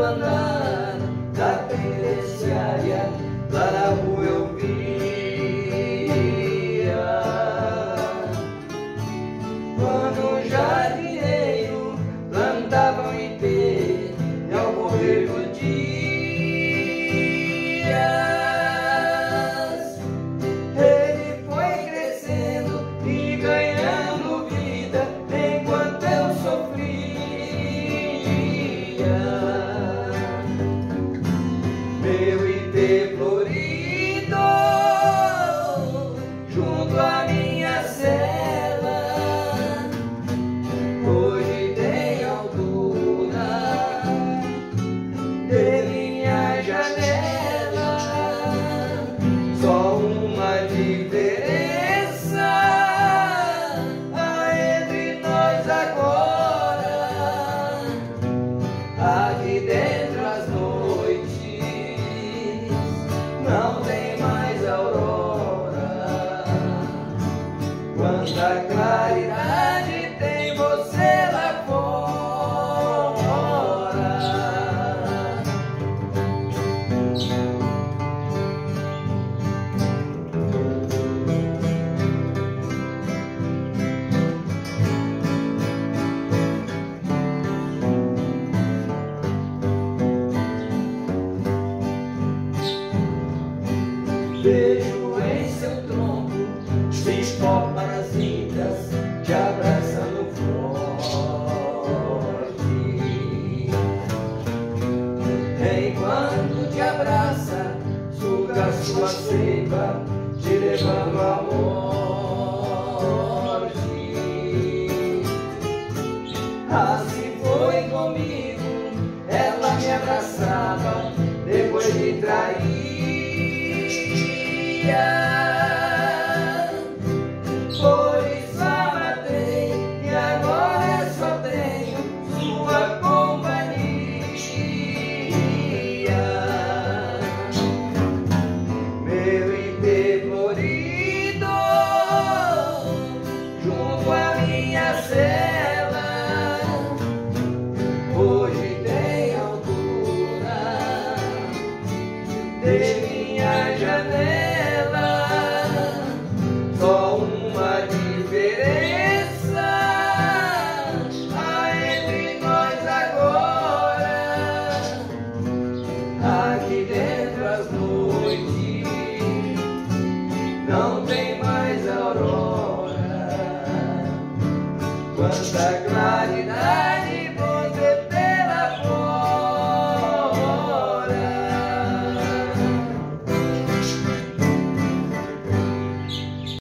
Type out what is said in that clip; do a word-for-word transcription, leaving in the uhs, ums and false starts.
andar da penitenciária, lá na rua eu via quando um jardineiro plantava um ipê e ao morrer do dia ele foi crescendo e ganhando vida enquanto eu sofria. Meu ipê florido junto à minha cela hoje tem altura de minha janela. Só uma diferença há entre nós agora: aqui dentro as noites não tem mais aurora. Quanta claridade tem você lá fora. Vejo em seu tronco seis parasitas te abraçando forte. Enquanto te abraça, suga sua seiva, te levando à morte. Assim foi comigo, ela me abraçava depois de trair. Por isso a matei e agora só tenho sua companhia. Meu ipê florido junto à minha cela hoje tem altura de